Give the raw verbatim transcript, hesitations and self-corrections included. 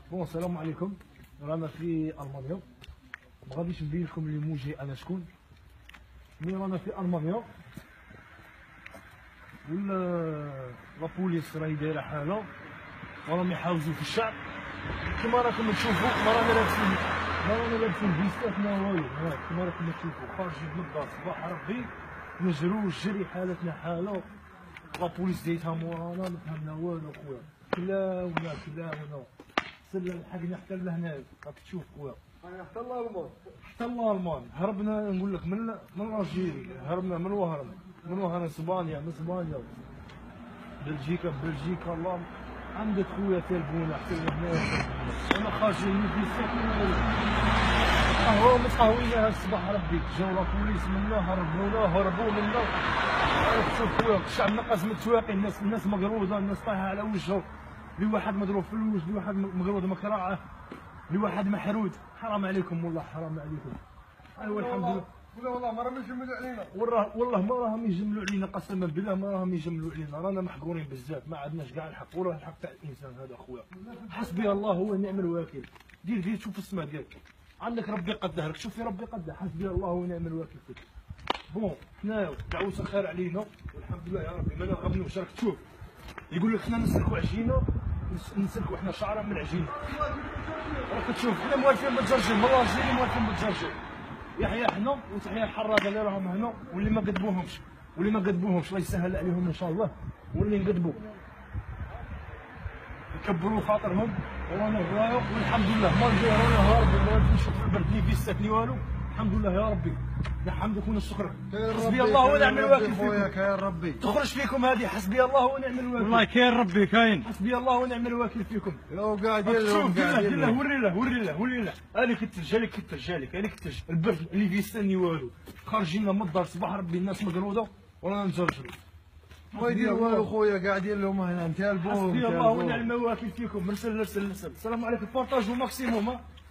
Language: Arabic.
بون السلام عليكم. رانا في المانيا، ما غاديش نبين لكم اللي موجهي انا شكون، مي رانا في المانيا ولا لابوليس راهي دايره حاله وراهم يحاوزوا في الشعب كما راكم تشوفوا. ما رانا لابسين ما رانا لابسين فيستات ما والو، كما راكم تشوفوا خارجين من الدار صباح ربي نجرو جري حالتنا حاله. لابوليس ديتها مورانا ما فهمنا والو خويا، كلاونا كلاونا سلا لحقنا حتى لهنا راك تشوف خويا، حتى الالمان حتى الالمان هربنا. نقول لك من من الجيري هربنا من وهران من وهران اسبانيا من اسبانيا بلجيكا بلجيكا. الله عندك خويا تلبونه حتى لهنا انا خارجين من في الساكن قهوه متقهويناها الصباح ربي جاو لابوليس منا هربونا هربوا منا. راك تشوف خويا الشعب نقص متواقي، الناس الناس مقروضه، الناس طايحه على وجهه، لواحد مضروب في الوجه، لواحد مقرود مكراعه، لواحد محرود. حرام عليكم والله حرام عليكم. ايوا الحمد لله. ولا والله ما راهم يجملوا علينا، والله والله ما راهم يجملوا علينا، قسما بالله ما راهم يجملوا علينا. رانا محقورين بزاف، ما عندناش كاع الحق، وراه الحق تاع الانسان هذا خويا. حسبي الله هو ونعم الوكيل. دير دير شوف السماء ديالك، عندك ربي يقدرك، شوفي ربي يقدر. حسبي الله ونعم الوكيل فيك. بون حنا دعوة خير علينا والحمد لله يا ربي. ما نغبنوش، راك تشوف يقول لك حنا نسلكوا عجينه، نسلكوا حنا شعره من العجينه. راك تشوف حنا موالفين بالجرجير من الجيري، موالفين بالجرجير. يحيى حنا وتحيا الحراقه اللي راهم هنا واللي ما قدبوهمش واللي ما قدبوهمش الله يسهل عليهم ان شاء الله، واللي نقدبوا يكبروا خاطرهم. ورانا هرايا والحمد لله ما نجي رانا هاربين، ما نمشيو في البرد لي فيستات لي والو. الحمد لله يا ربي، حمدك ونشكرك. حسبي الله ونعم الوكيل فيكم. كاين ربي تخرج فيكم هذه، حسبي الله ونعم الوكيل. والله كاين ربي كاين. حسبي الله ونعم الوكيل فيكم. لو قاعدين شوف قاعدين له وري له وري له وري له هذيك الثلج هذيك الثلج هذيك هذيك الثلج البرد اللي فيستاني والو. خارجين من الدار صباح ربي الناس مقروده ورانا نجرجروا. ما يدير والو خويا، قاعدين لهم هنا نتالبون. حسبي الله ونعم الوكيل فيكم. مرسل نرسل نرسل. السلام عليكم. بارطاجوا ماكسيموم.